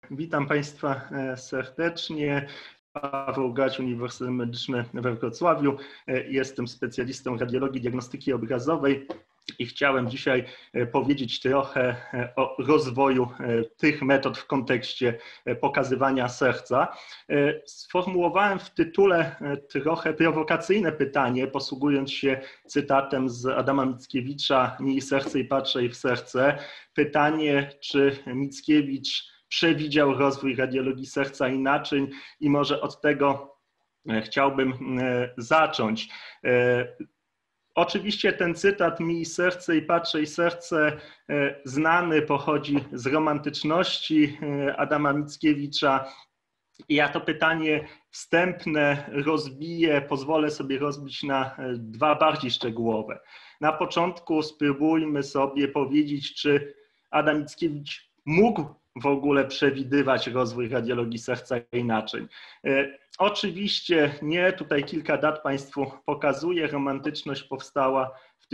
Witam Państwa serdecznie. Paweł Gać, Uniwersytet Medyczny we Wrocławiu. Jestem specjalistą radiologii diagnostyki obrazowej i chciałem dzisiaj powiedzieć trochę o rozwoju tych metod w kontekście pokazywania serca. Sformułowałem w tytule trochę prowokacyjne pytanie, posługując się cytatem z Adama Mickiewicza: miej serce i patrzaj w serce. Pytanie, czy Mickiewicz przewidział rozwój radiologii serca i naczyń, i może od tego chciałbym zacząć. Oczywiście ten cytat miej serce i patrzaj serce znany, pochodzi z romantyczności Adama Mickiewicza. Ja to pytanie wstępne rozbiję, pozwolę sobie rozbić na dwa bardziej szczegółowe. Na początku spróbujmy sobie powiedzieć, czy Adam Mickiewicz mógł w ogóle przewidywać rozwój radiologii serca i naczyń. Oczywiście nie, tutaj kilka dat Państwu pokazuję. Romantyczność powstała w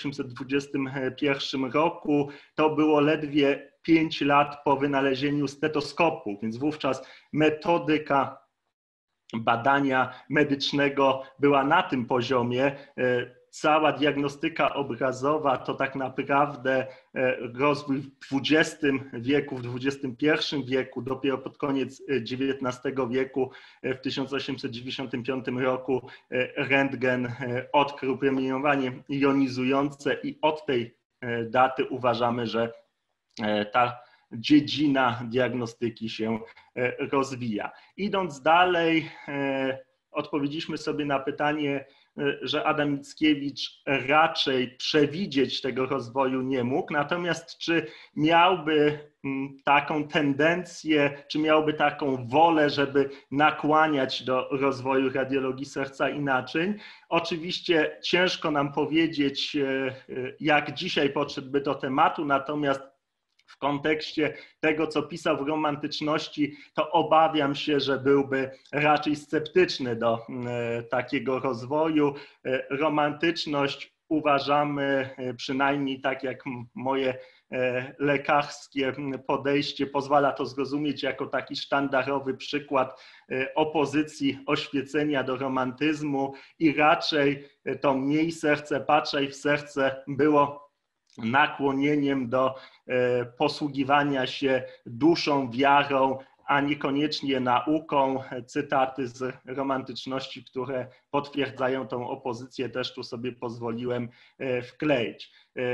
1821 roku. To było ledwie 5 lat po wynalezieniu stetoskopu, więc wówczas metodyka badania medycznego była na tym poziomie. Cała diagnostyka obrazowa to tak naprawdę rozwój w XX wieku, w XXI wieku, dopiero pod koniec XIX wieku, w 1895 roku Röntgen odkrył promieniowanie jonizujące i od tej daty uważamy, że ta dziedzina diagnostyki się rozwija. Idąc dalej, odpowiedzieliśmy sobie na pytanie, że Adam Mickiewicz raczej przewidzieć tego rozwoju nie mógł, natomiast czy miałby taką tendencję, czy miałby taką wolę, żeby nakłaniać do rozwoju radiologii serca i naczyń? Oczywiście ciężko nam powiedzieć, jak dzisiaj podszedłby do tematu, natomiast w kontekście tego, co pisał w romantyczności, to obawiam się, że byłby raczej sceptyczny do takiego rozwoju. Romantyczność uważamy, przynajmniej tak jak moje lekarskie podejście pozwala to zrozumieć, jako taki sztandarowy przykład opozycji oświecenia do romantyzmu, i raczej to miej serce, patrzaj w serce było nakłonieniem do posługiwania się duszą, wiarą, a niekoniecznie nauką. Cytaty z romantyczności, które potwierdzają tą opozycję, też tu sobie pozwoliłem wkleić.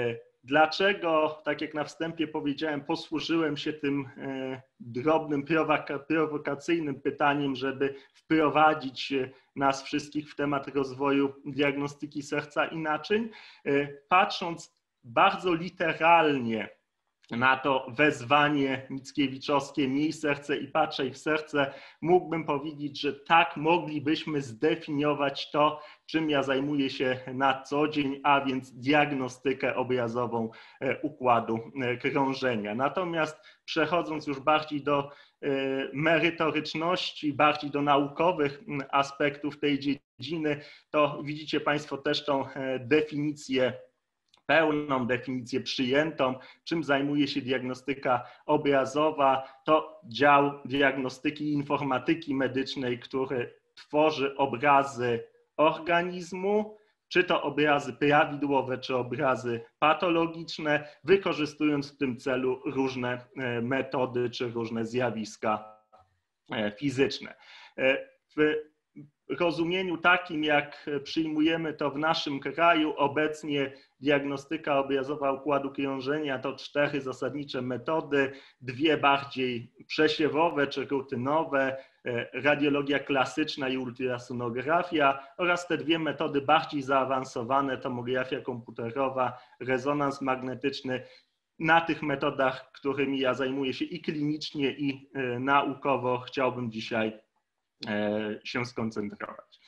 Dlaczego, tak jak na wstępie powiedziałem, posłużyłem się tym drobnym, prowokacyjnym pytaniem, żeby wprowadzić nas wszystkich w temat rozwoju diagnostyki serca i naczyń? Patrząc bardzo literalnie na to wezwanie mickiewiczowskie miej serce i patrzaj w serce, mógłbym powiedzieć, że tak moglibyśmy zdefiniować to, czym ja zajmuję się na co dzień, a więc diagnostykę obrazową układu krążenia. Natomiast przechodząc już bardziej do merytoryczności, bardziej do naukowych aspektów tej dziedziny, to widzicie Państwo też tą definicję, pełną definicję przyjętą, czym zajmuje się diagnostyka obrazowa. To dział diagnostyki i informatyki medycznej, który tworzy obrazy organizmu, czy to obrazy prawidłowe, czy obrazy patologiczne, wykorzystując w tym celu różne metody, czy różne zjawiska fizyczne. W rozumieniu takim, jak przyjmujemy to w naszym kraju, obecnie diagnostyka obrazowa układu krążenia to 4 zasadnicze metody, 2 bardziej przesiewowe czy rutynowe, radiologia klasyczna i ultrasonografia, oraz te 2 metody bardziej zaawansowane, tomografia komputerowa, rezonans magnetyczny. Na tych metodach, którymi ja zajmuję się i klinicznie, i naukowo, chciałbym dzisiaj się skoncentrować.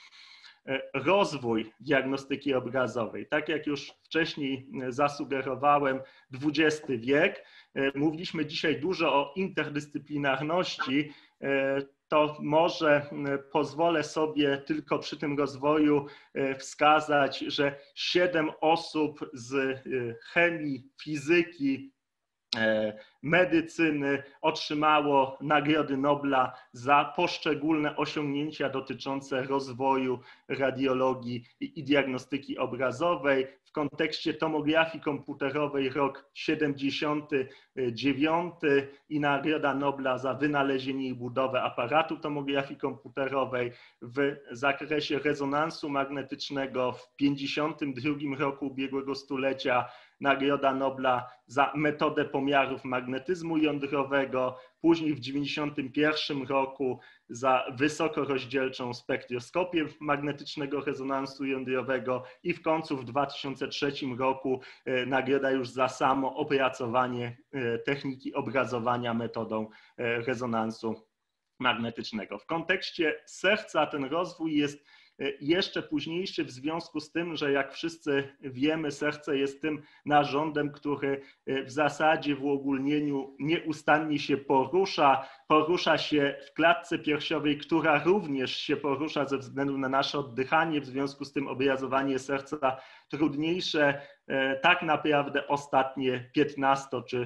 Rozwój diagnostyki obrazowej. Tak jak już wcześniej zasugerowałem, XX wiek. Mówiliśmy dzisiaj dużo o interdyscyplinarności. To może pozwolę sobie tylko przy tym rozwoju wskazać, że 7 osób z chemii, fizyki, medycyny, otrzymało Nagrody Nobla za poszczególne osiągnięcia dotyczące rozwoju radiologii i diagnostyki obrazowej. W kontekście tomografii komputerowej rok 79 i Nagroda Nobla za wynalezienie i budowę aparatu tomografii komputerowej. W zakresie rezonansu magnetycznego w 52 roku ubiegłego stulecia Nagroda Nobla za metodę pomiarów magnetyzmu jądrowego, później w 1991 roku za wysokorozdzielczą spektroskopię magnetycznego rezonansu jądrowego i w końcu w 2003 roku nagroda już za samo opracowanie techniki obrazowania metodą rezonansu magnetycznego. W kontekście serca ten rozwój jest jeszcze późniejszy w związku z tym, że jak wszyscy wiemy, serce jest tym narządem, który w zasadzie w uogólnieniu nieustannie się porusza się w klatce piersiowej, która również się porusza ze względu na nasze oddychanie, w związku z tym obrazowanie serca trudniejsze, tak naprawdę ostatnie 15 czy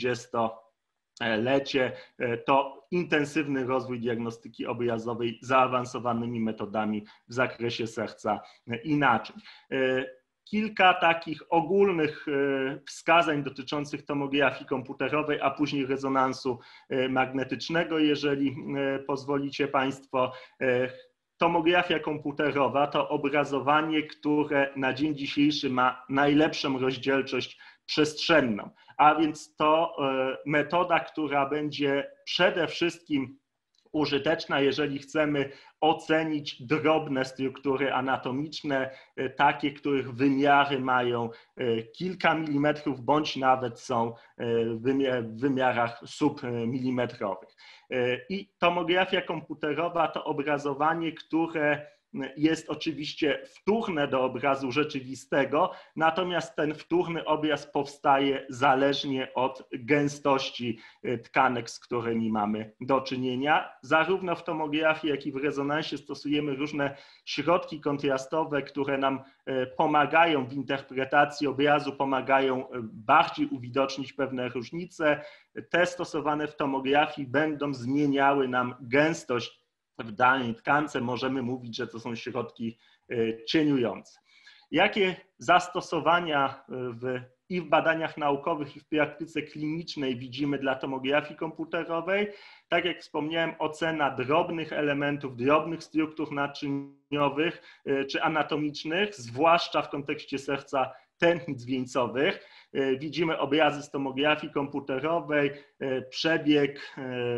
20-lecie to intensywny rozwój diagnostyki obrazowej zaawansowanymi metodami w zakresie serca i naczyń. Kilka takich ogólnych wskazań dotyczących tomografii komputerowej, a później rezonansu magnetycznego, jeżeli pozwolicie Państwo. Tomografia komputerowa to obrazowanie, które na dzień dzisiejszy ma najlepszą rozdzielczość przestrzenną, a więc to metoda, która będzie przede wszystkim użyteczna, jeżeli chcemy ocenić drobne struktury anatomiczne, takie, których wymiary mają kilka milimetrów, bądź nawet są w wymiarach submilimetrowych. I tomografia komputerowa to obrazowanie, które jest oczywiście wtórne do obrazu rzeczywistego, natomiast ten wtórny obraz powstaje zależnie od gęstości tkanek, z którymi mamy do czynienia. Zarówno w tomografii, jak i w rezonansie stosujemy różne środki kontrastowe, które nam pomagają w interpretacji obrazu, pomagają bardziej uwidocznić pewne różnice. Te stosowane w tomografii będą zmieniały nam gęstość w danej tkance. Możemy mówić, że to są środki cieniujące. Jakie zastosowania i w badaniach naukowych, i w praktyce klinicznej widzimy dla tomografii komputerowej? Tak jak wspomniałem, ocena drobnych elementów, drobnych struktur naczyniowych czy anatomicznych, zwłaszcza w kontekście serca, tętnic wieńcowych. Widzimy obrazy z tomografii komputerowej, przebieg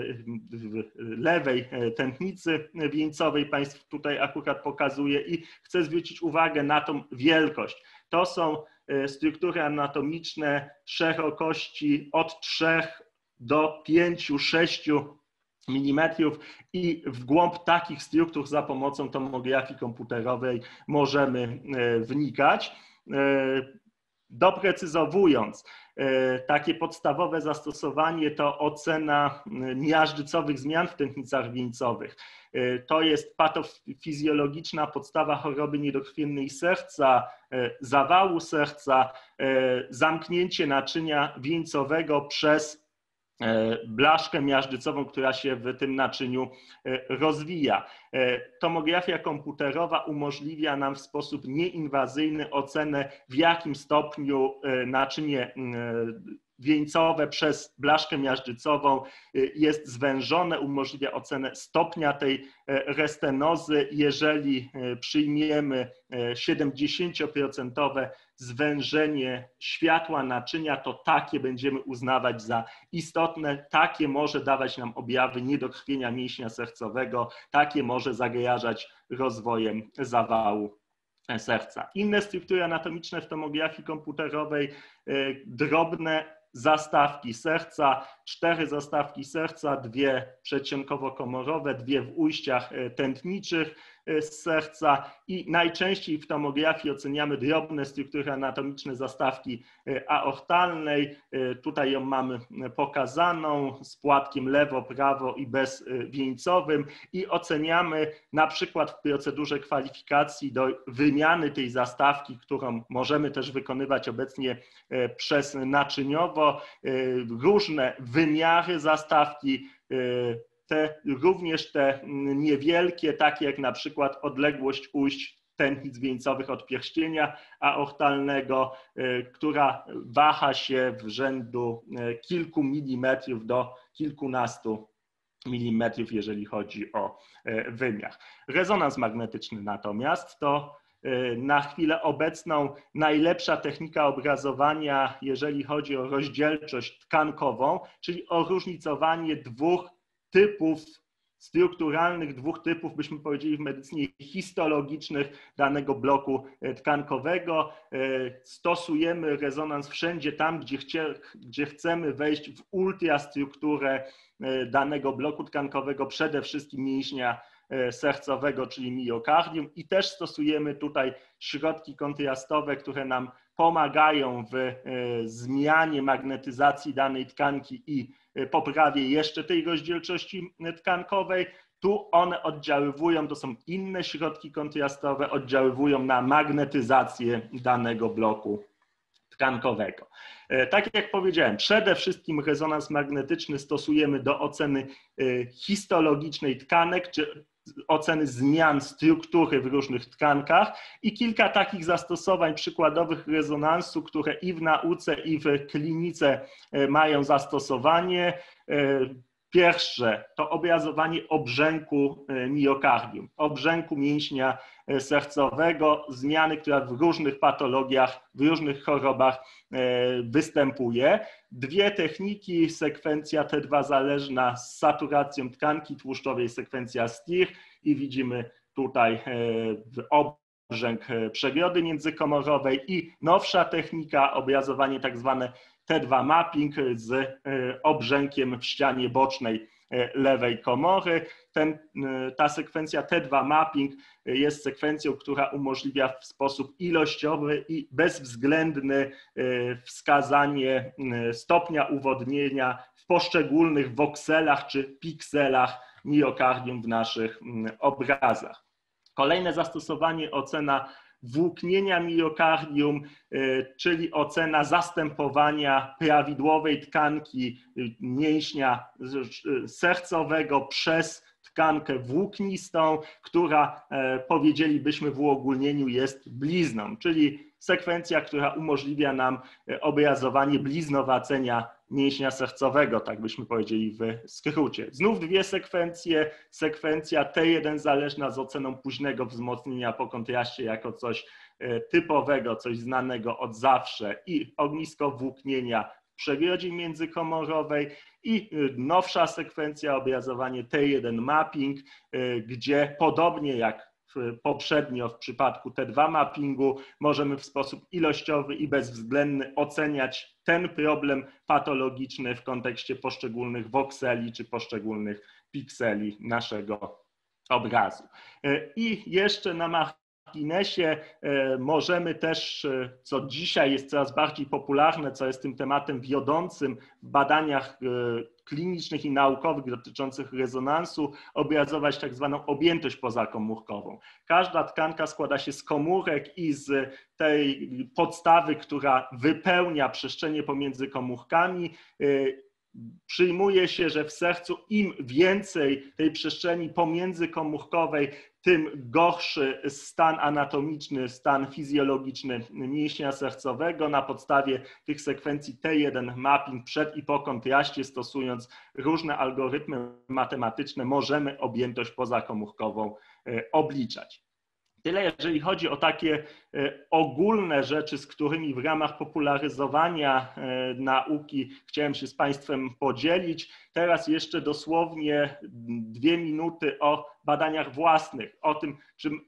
lewej tętnicy wieńcowej Państwu tutaj akurat pokazuję i chcę zwrócić uwagę na tą wielkość. To są struktury anatomiczne szerokości od 3 do 5-6 mm i w głąb takich struktur za pomocą tomografii komputerowej możemy wnikać. Doprecyzowując, takie podstawowe zastosowanie to ocena miażdżycowych zmian w tętnicach wieńcowych. To jest patofizjologiczna podstawa choroby niedokrwiennej serca, zawału serca, zamknięcie naczynia wieńcowego przez blaszkę miażdżycową, która się w tym naczyniu rozwija. Tomografia komputerowa umożliwia nam w sposób nieinwazyjny ocenę, w jakim stopniu naczynie wieńcowe przez blaszkę miażdżycową jest zwężone, umożliwia ocenę stopnia tej restenozy. Jeżeli przyjmiemy 70% zwężenie światła naczynia, to takie będziemy uznawać za istotne, takie może dawać nam objawy niedokrwienia mięśnia sercowego, takie może zagrażać rozwojem zawału serca. Inne struktury anatomiczne w tomografii komputerowej, drobne zastawki serca, 4 zastawki serca, 2 przedsionkowo-komorowe, 2 w ujściach tętniczych. z serca i najczęściej w tomografii oceniamy drobne struktury anatomiczne zastawki aortalnej. Tutaj ją mamy pokazaną z płatkiem lewo, prawo i bezwieńcowym i oceniamy na przykład w procedurze kwalifikacji do wymiany tej zastawki, którą możemy też wykonywać obecnie przez naczyniowo, różne wymiary zastawki, również te niewielkie, takie jak na przykład odległość ujść tętnic wieńcowych od pierścienia aortalnego, która waha się w rzędu kilku milimetrów do kilkunastu milimetrów, jeżeli chodzi o wymiar. Rezonans magnetyczny natomiast to na chwilę obecną najlepsza technika obrazowania, jeżeli chodzi o rozdzielczość tkankową, czyli o różnicowanie dwóch typów strukturalnych, dwóch typów, byśmy powiedzieli w medycynie histologicznych danego bloku tkankowego. Stosujemy rezonans wszędzie tam, gdzie chcemy wejść w ultrastrukturę danego bloku tkankowego, przede wszystkim mięśnia sercowego, czyli miokardium, i też stosujemy tutaj środki kontrastowe, które nam pomagają w zmianie magnetyzacji danej tkanki i poprawie jeszcze tej rozdzielczości tkankowej. Tu one oddziaływują, to są inne środki kontrastowe, oddziaływują na magnetyzację danego bloku tkankowego. Tak jak powiedziałem, przede wszystkim rezonans magnetyczny stosujemy do oceny histologicznej tkanek, czy oceny zmian struktury w różnych tkankach i kilka takich zastosowań przykładowych rezonansu, które i w nauce, i w klinice mają zastosowanie. Pierwsze to obrazowanie obrzęku miokardium, obrzęku mięśnia sercowego, zmiany, która w różnych patologiach, w różnych chorobach występuje. Dwie techniki, sekwencja T2 zależna z saturacją tkanki tłuszczowej, sekwencja STIR i widzimy tutaj obrzęk przegrody międzykomorowej i nowsza technika, obrazowanie tak zwane T2 mapping z obrzękiem w ścianie bocznej lewej komory. Ta sekwencja T2 mapping jest sekwencją, która umożliwia w sposób ilościowy i bezwzględny wskazanie stopnia uwodnienia w poszczególnych wokselach czy pikselach miokardium w naszych obrazach. Kolejne zastosowanie, ocena włóknienia miokardium, czyli ocena zastępowania prawidłowej tkanki mięśnia sercowego przez tkankę włóknistą, która powiedzielibyśmy w uogólnieniu jest blizną, czyli sekwencja, która umożliwia nam obrazowanie bliznowacenia mięśnia sercowego, tak byśmy powiedzieli w skrócie. Znów dwie sekwencje, sekwencja T1 zależna z oceną późnego wzmocnienia po kontraście jako coś typowego, coś znanego od zawsze i ognisko włóknienia w przegrodzie międzykomorowej i nowsza sekwencja, obrazowanie T1 mapping, gdzie podobnie jak poprzednio w przypadku T2 mappingu możemy w sposób ilościowy i bezwzględny oceniać ten problem patologiczny w kontekście poszczególnych wokseli czy poszczególnych pikseli naszego obrazu. I jeszcze na marginesie możemy też, co dzisiaj jest coraz bardziej popularne, co jest tym tematem wiodącym w badaniach klinicznych i naukowych dotyczących rezonansu, obrazować tak zwaną objętość pozakomórkową. Każda tkanka składa się z komórek i z tej podstawy, która wypełnia przestrzenie pomiędzy komórkami. Przyjmuje się, że w sercu im więcej tej przestrzeni pomiędzykomórkowej, tym gorszy stan anatomiczny, stan fizjologiczny mięśnia sercowego. Na podstawie tych sekwencji T1 mapping przed i po kontraście, stosując różne algorytmy matematyczne, możemy objętość pozakomórkową obliczać. Tyle, jeżeli chodzi o takie ogólne rzeczy, z którymi w ramach popularyzowania nauki chciałem się z Państwem podzielić. Teraz jeszcze dosłownie 2 minuty o badaniach własnych, o tym, czym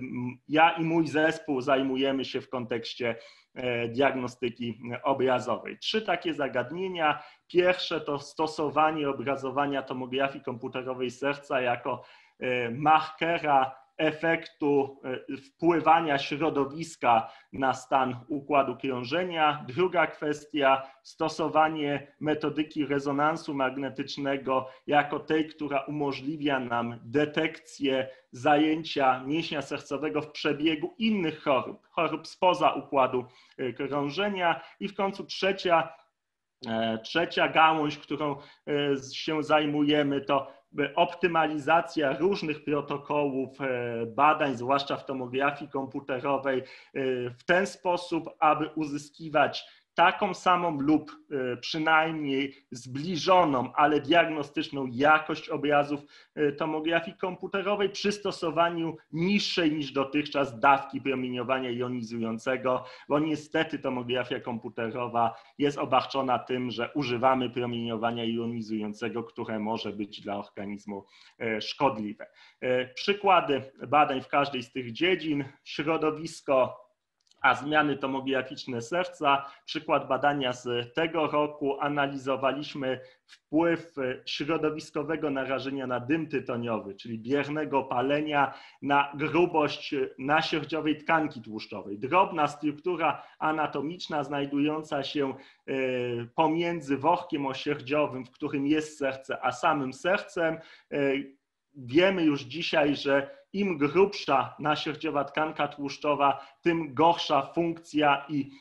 ja i mój zespół zajmujemy się w kontekście diagnostyki obrazowej. 3 takie zagadnienia. Pierwsze to stosowanie obrazowania tomografii komputerowej serca jako markera efektu wpływania środowiska na stan układu krążenia. Druga kwestia, stosowanie metodyki rezonansu magnetycznego jako tej, która umożliwia nam detekcję zajęcia mięśnia sercowego w przebiegu innych chorób spoza układu krążenia. I w końcu trzecia gałąź, którą się zajmujemy, to optymalizacja różnych protokołów badań, zwłaszcza w tomografii komputerowej, w ten sposób, aby uzyskiwać taką samą lub przynajmniej zbliżoną, ale diagnostyczną jakość obrazów tomografii komputerowej przy stosowaniu niższej niż dotychczas dawki promieniowania jonizującego, bo niestety tomografia komputerowa jest obarczona tym, że używamy promieniowania jonizującego, które może być dla organizmu szkodliwe. Przykłady badań w każdej z tych dziedzin: środowisko a zmiany tomograficzne serca. Przykład badania z tego roku: analizowaliśmy wpływ środowiskowego narażenia na dym tytoniowy, czyli biernego palenia, na grubość nasierdziowej tkanki tłuszczowej. Drobna struktura anatomiczna znajdująca się pomiędzy workiem osierdziowym, w którym jest serce, a samym sercem. Wiemy już dzisiaj, że im grubsza nasierdziowa tkanka tłuszczowa, tym gorsza funkcja i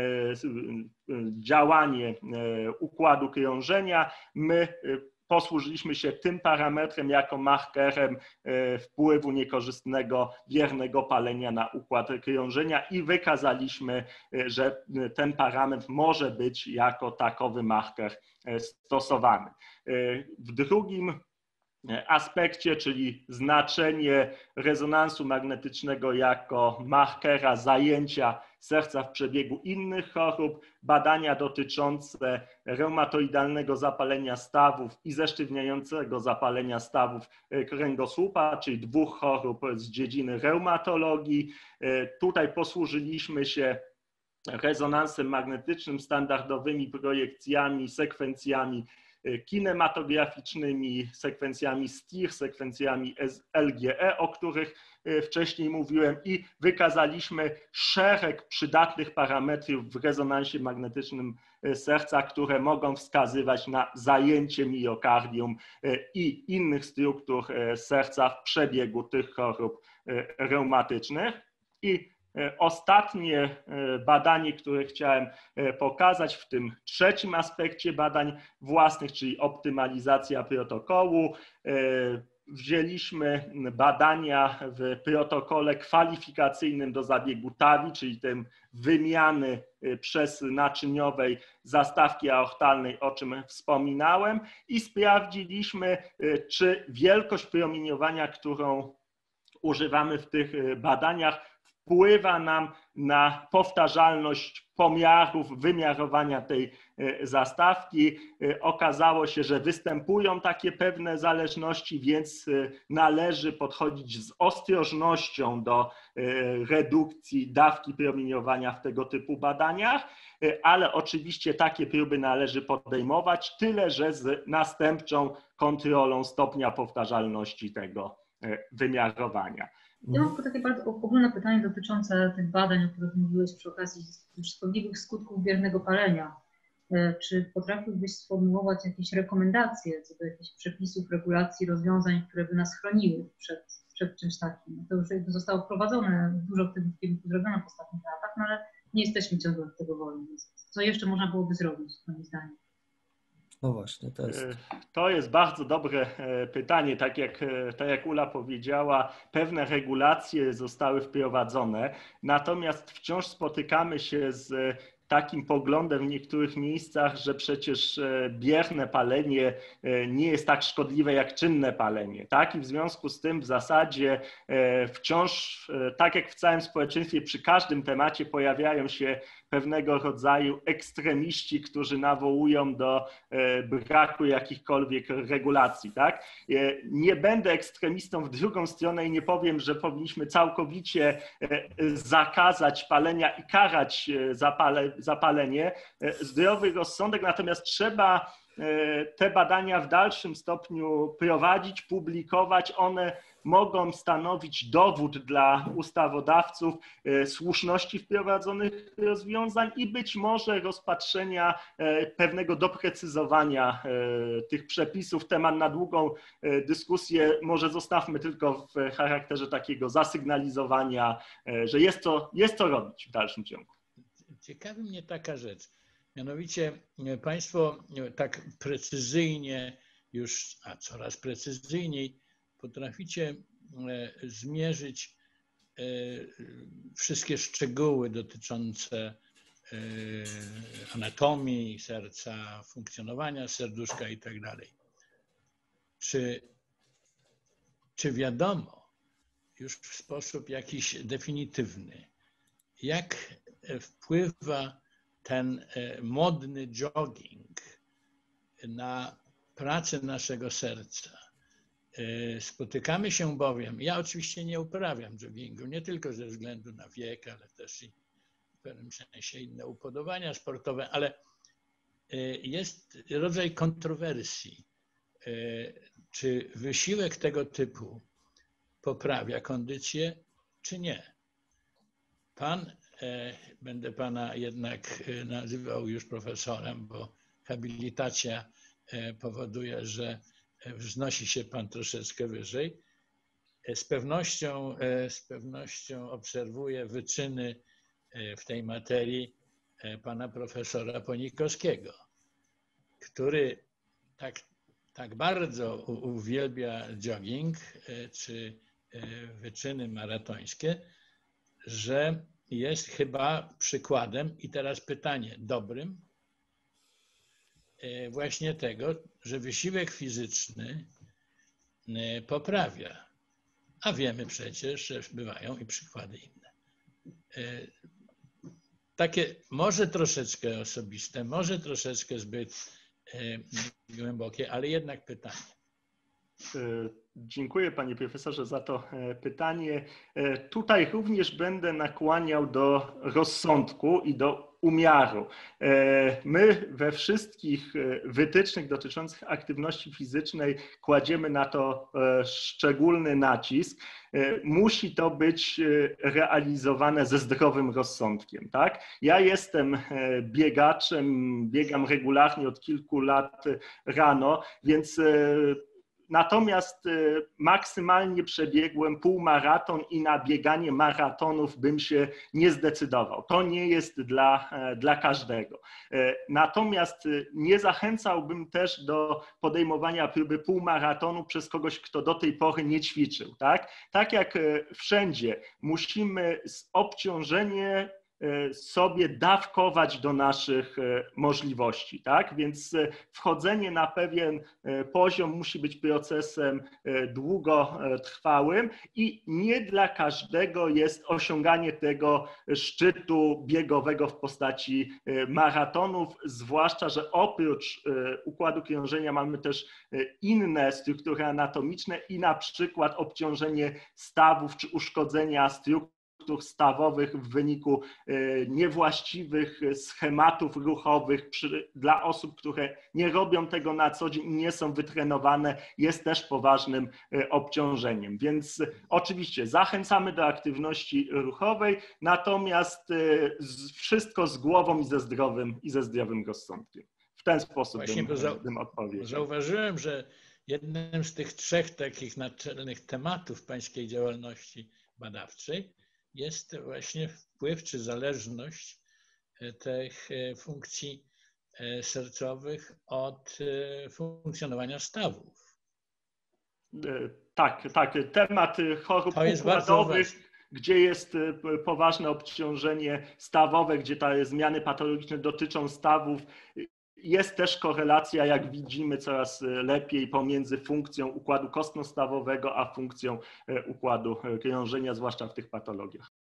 działanie układu krążenia. My posłużyliśmy się tym parametrem jako markerem wpływu niekorzystnego biernego palenia na układ krążenia i wykazaliśmy, że ten parametr może być jako takowy marker stosowany. W drugim aspekcie, czyli znaczenie rezonansu magnetycznego jako markera zajęcia serca w przebiegu innych chorób, badania dotyczące reumatoidalnego zapalenia stawów i zesztywniającego zapalenia stawów kręgosłupa, czyli dwóch chorób z dziedziny reumatologii. Tutaj posłużyliśmy się rezonansem magnetycznym, standardowymi projekcjami, sekwencjami kinematograficznymi, sekwencjami STIR, sekwencjami LGE, o których wcześniej mówiłem, i wykazaliśmy szereg przydatnych parametrów w rezonansie magnetycznym serca, które mogą wskazywać na zajęcie miokardium i innych struktur serca w przebiegu tych chorób reumatycznych. I ostatnie badanie, które chciałem pokazać w tym trzecim aspekcie badań własnych, czyli optymalizacja protokołu. Wzięliśmy badania w protokole kwalifikacyjnym do zabiegu TAVI, czyli tym wymiany przez naczyniowej zastawki aortalnej, o czym wspominałem, i sprawdziliśmy, czy wielkość promieniowania, którą używamy w tych badaniach, wpływa nam na powtarzalność pomiarów, wymiarowania tej zastawki. Okazało się, że występują takie pewne zależności, więc należy podchodzić z ostrożnością do redukcji dawki promieniowania w tego typu badaniach, ale oczywiście takie próby należy podejmować, tyle że z następczą kontrolą stopnia powtarzalności tego wymiarowania. Ja mam tylko takie bardzo ogólne pytanie dotyczące tych badań, o których mówiłeś przy okazji szkodliwych skutków biernego palenia. Czy potrafiłbyś sformułować jakieś rekomendacje co do jakichś przepisów, regulacji, rozwiązań, które by nas chroniły przed czymś takim? To już zostało wprowadzone, dużo w tym kierunku zrobiono w ostatnich latach, no ale nie jesteśmy ciągle od tego wolni. Co jeszcze można byłoby zrobić, moim zdaniem? No właśnie, to jest bardzo dobre pytanie. Tak jak Ula powiedziała, pewne regulacje zostały wprowadzone, natomiast wciąż spotykamy się z takim poglądem w niektórych miejscach, że przecież bierne palenie nie jest tak szkodliwe jak czynne palenie. Tak? I w związku z tym w zasadzie wciąż, tak jak w całym społeczeństwie, przy każdym temacie pojawiają się pewnego rodzaju ekstremiści, którzy nawołują do braku jakichkolwiek regulacji. Tak? Nie będę ekstremistą w drugą stronę i nie powiem, że powinniśmy całkowicie zakazać palenia i karać zapalenie. Zdrowy rozsądek, natomiast trzeba te badania w dalszym stopniu prowadzić, publikować. One mogą stanowić dowód dla ustawodawców słuszności wprowadzonych rozwiązań i być może rozpatrzenia pewnego doprecyzowania tych przepisów. Temat na długą dyskusję może zostawmy tylko w charakterze takiego zasygnalizowania, że jest to robić w dalszym ciągu. Ciekawi mnie taka rzecz. Mianowicie Państwo tak precyzyjnie już, a coraz precyzyjniej potraficie zmierzyć wszystkie szczegóły dotyczące anatomii serca, funkcjonowania serduszka i tak dalej. Czy wiadomo już w sposób jakiś definitywny, jak wpływa ten modny jogging na pracę naszego serca? Spotykamy się bowiem, ja oczywiście nie uprawiam joggingu, nie tylko ze względu na wiek, ale też i w pewnym sensie inne upodobania sportowe, ale jest rodzaj kontrowersji. Czy wysiłek tego typu poprawia kondycję, czy nie? Będę Pana jednak nazywał już profesorem, bo habilitacja powoduje, że wznosi się Pan troszeczkę wyżej. Z pewnością obserwuję wyczyny w tej materii Pana profesora Ponikowskiego, który tak bardzo uwielbia jogging czy wyczyny maratońskie, że jest chyba przykładem, i teraz pytanie, dobrym, właśnie tego, że wysiłek fizyczny poprawia. A wiemy przecież, że bywają i przykłady inne. Takie może troszeczkę osobiste, może troszeczkę zbyt głębokie, ale jednak pytanie. Dziękuję panie profesorze za to pytanie. Tutaj również będę nakłaniał do rozsądku i do umiaru. My we wszystkich wytycznych dotyczących aktywności fizycznej kładziemy na to szczególny nacisk. Musi to być realizowane ze zdrowym rozsądkiem, tak? Ja jestem biegaczem, biegam regularnie od kilku lat rano, więc natomiast maksymalnie przebiegłem półmaraton i na bieganie maratonów bym się nie zdecydował. To nie jest dla każdego. Natomiast nie zachęcałbym też do podejmowania próby półmaratonu przez kogoś, kto do tej pory nie ćwiczył. Tak jak wszędzie musimy obciążenie sobie dawkować do naszych możliwości, tak? Więc wchodzenie na pewien poziom musi być procesem długotrwałym i nie dla każdego jest osiąganie tego szczytu biegowego w postaci maratonów, zwłaszcza że oprócz układu krążenia mamy też inne struktury anatomiczne i na przykład obciążenie stawów czy uszkodzenia struktur stawowych w wyniku niewłaściwych schematów ruchowych dla osób, które nie robią tego na co dzień i nie są wytrenowane, jest też poważnym obciążeniem. Więc oczywiście zachęcamy do aktywności ruchowej, natomiast wszystko z głową i ze zdrowym rozsądkiem. W ten sposób bym odpowiedział. Zauważyłem, że jednym z tych trzech takich naczelnych tematów pańskiej działalności badawczej jest właśnie wpływ czy zależność tych funkcji sercowych od funkcjonowania stawów. Tak. Temat chorób układowych, gdzie jest poważne obciążenie stawowe, gdzie te zmiany patologiczne dotyczą stawów. Jest też korelacja, jak widzimy, coraz lepiej pomiędzy funkcją układu kostno-stawowego a funkcją układu krążenia, zwłaszcza w tych patologiach.